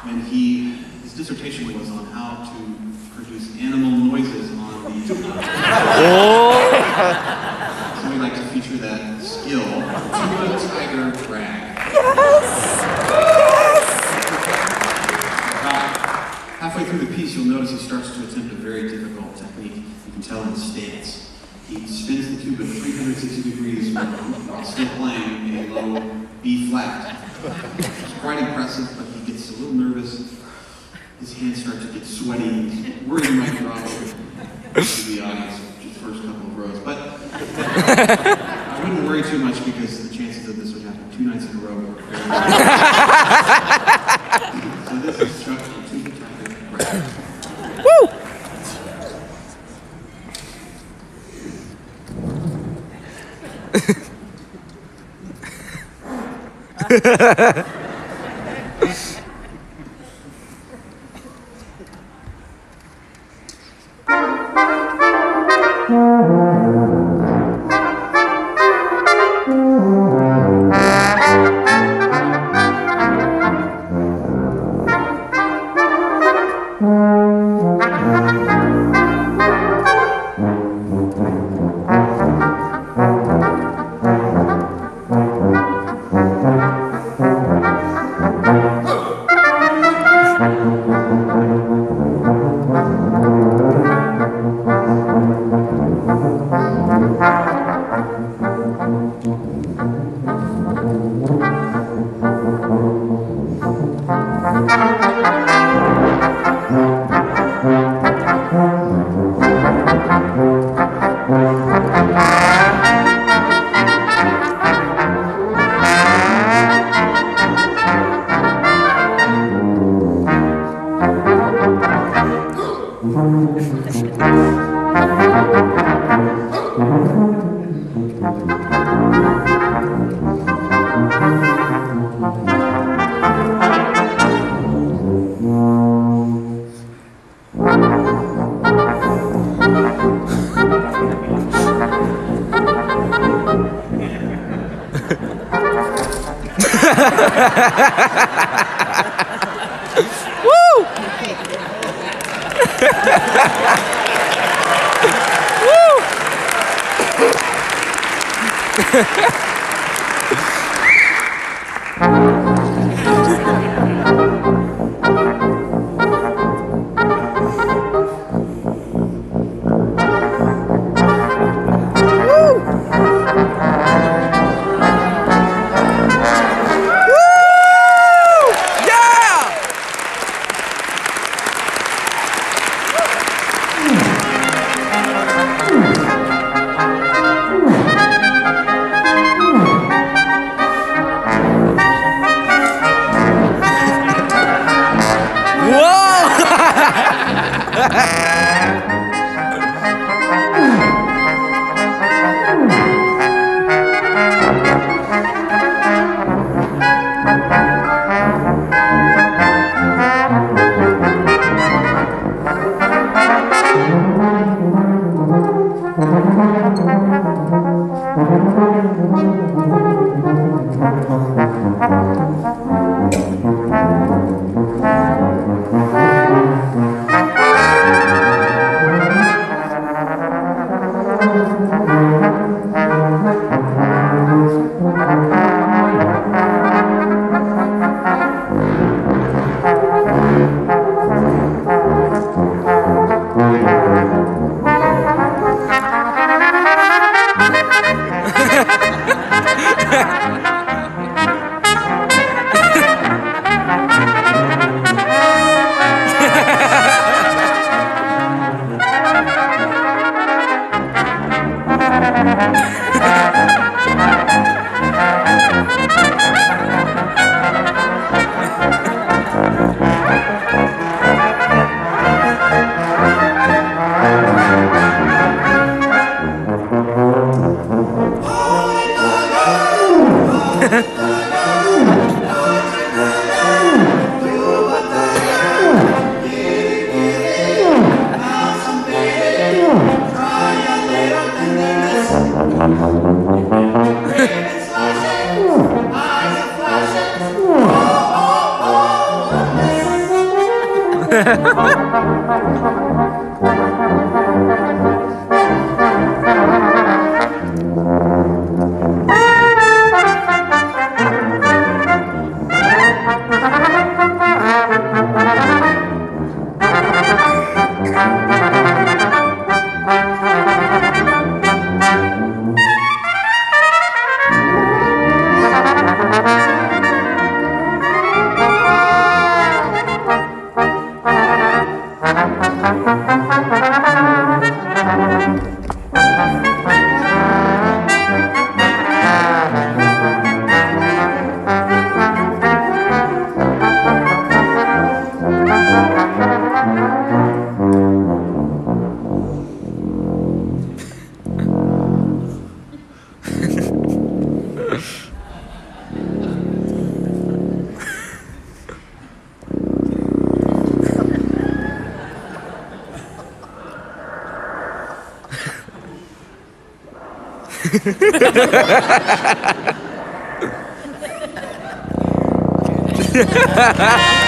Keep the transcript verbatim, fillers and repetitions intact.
and he, his dissertation was on how to produce animal noises on the tuba. So we'd like to feature that skill, tuba tiger drag. Yes! About halfway through the piece, you'll notice he starts to attempt a very difficult technique. You can tell in the stance. He spins the tuba three hundred sixty degrees while still playing a low B flat. It's quite impressive, but he gets a little nervous. His hands start to get sweaty. He's worried he might drop over to the audience, just first couple of rows. But I wouldn't worry too much because the chances of this would happen two nights in a row are very high. So this is Chuck from Tuba Tiger Drag. Woo! Woo! Ha ha ha!